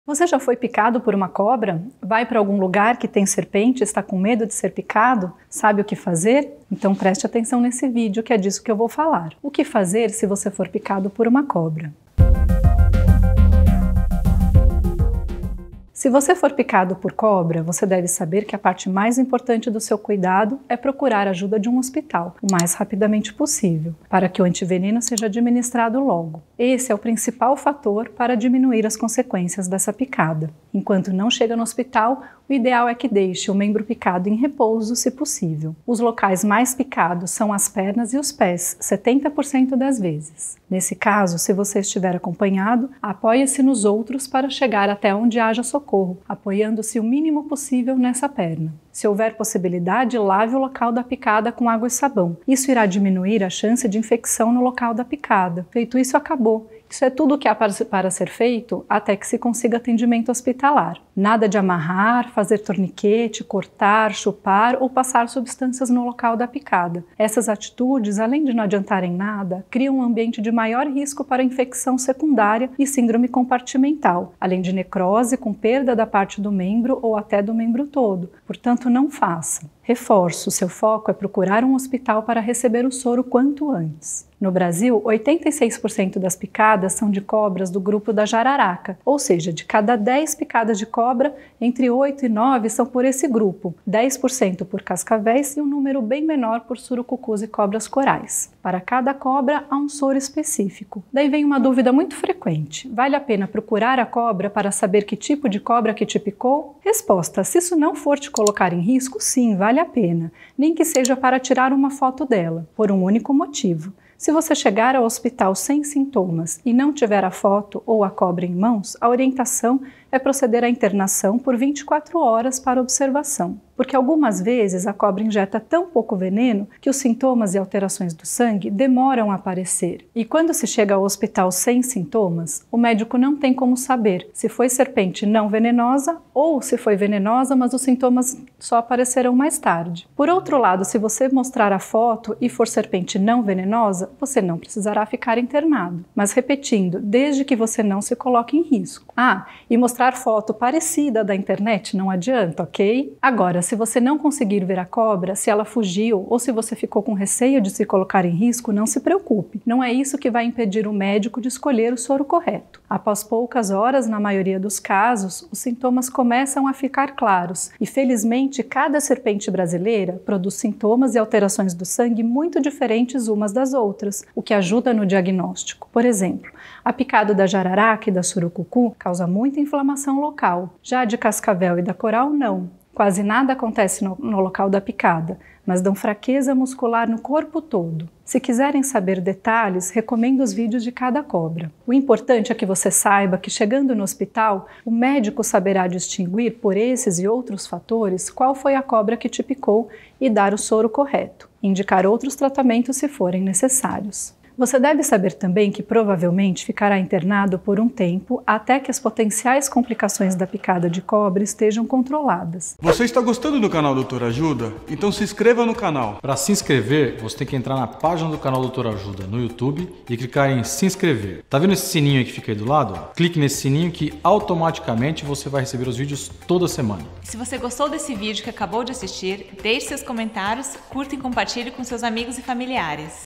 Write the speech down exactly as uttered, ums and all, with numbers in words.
Você já foi picado por uma cobra? Vai para algum lugar que tem serpente e está com medo de ser picado? Sabe o que fazer? Então preste atenção nesse vídeo que é disso que eu vou falar. O que fazer se você for picado por uma cobra? Se você for picado por cobra, você deve saber que a parte mais importante do seu cuidado é procurar a ajuda de um hospital o mais rapidamente possível, para que o antiveneno seja administrado logo. Esse é o principal fator para diminuir as consequências dessa picada. Enquanto não chega no hospital, o ideal é que deixe o membro picado em repouso, se possível. Os locais mais picados são as pernas e os pés, setenta por cento das vezes. Nesse caso, se você estiver acompanhado, apoie-se nos outros para chegar até onde haja socorro, apoiando-se o mínimo possível nessa perna. Se houver possibilidade, lave o local da picada com água e sabão. Isso irá diminuir a chance de infecção no local da picada. Feito isso, acabou. Isso é tudo o que há para ser feito até que se consiga atendimento hospitalar. Nada de amarrar, fazer torniquete, cortar, chupar ou passar substâncias no local da picada. Essas atitudes, além de não adiantarem nada, criam um ambiente de maior risco para infecção secundária e síndrome compartimental, além de necrose com perda da parte do membro ou até do membro todo. Portanto, não faça. Reforço, seu foco é procurar um hospital para receber o soro quanto antes. No Brasil, oitenta e seis por cento das picadas são de cobras do grupo da jararaca, ou seja, de cada dez picadas de cobra, entre oito e nove são por esse grupo, dez por cento por cascavéis e um número bem menor por surucucus e cobras corais. Para cada cobra, há um soro específico. Daí vem uma dúvida muito frequente: vale a pena procurar a cobra para saber que tipo de cobra que te picou? Resposta: se isso não for te colocar em risco, sim, vale a pena, nem que seja para tirar uma foto dela, por um único motivo. Se você chegar ao hospital sem sintomas e não tiver a foto ou a cobra em mãos, a orientação é proceder à internação por vinte e quatro horas para observação, porque algumas vezes a cobra injeta tão pouco veneno que os sintomas e alterações do sangue demoram a aparecer. E quando se chega ao hospital sem sintomas, o médico não tem como saber se foi serpente não venenosa ou se foi venenosa, mas os sintomas só aparecerão mais tarde. Por outro lado, se você mostrar a foto e for serpente não venenosa, você não precisará ficar internado. Mas repetindo, desde que você não se coloque em risco. Ah, e mostrar foto parecida da internet não adianta, ok? Agora, se você não conseguir ver a cobra, se ela fugiu ou se você ficou com receio de se colocar em risco, não se preocupe. Não é isso que vai impedir o médico de escolher o soro correto. Após poucas horas, na maioria dos casos, os sintomas começam a ficar claros e, felizmente, cada serpente brasileira produz sintomas e alterações do sangue muito diferentes umas das outras, o que ajuda no diagnóstico. Por exemplo, a picada da jararaca e da surucucu causa muita inflamação local. Já a de cascavel e da coral, não. Quase nada acontece no, no local da picada, mas dão fraqueza muscular no corpo todo. Se quiserem saber detalhes, recomendo os vídeos de cada cobra. O importante é que você saiba que, chegando no hospital, o médico saberá distinguir por esses e outros fatores qual foi a cobra que te picou e dar o soro correto, indicar outros tratamentos se forem necessários. Você deve saber também que provavelmente ficará internado por um tempo até que as potenciais complicações da picada de cobra estejam controladas. Você está gostando do canal Doutor Ajuda? Então se inscreva no canal. Para se inscrever, você tem que entrar na página do canal Doutor Ajuda no YouTube e clicar em se inscrever. Tá vendo esse sininho aí que fica aí do lado? Clique nesse sininho que automaticamente você vai receber os vídeos toda semana. Se você gostou desse vídeo que acabou de assistir, deixe seus comentários, curta e compartilhe com seus amigos e familiares.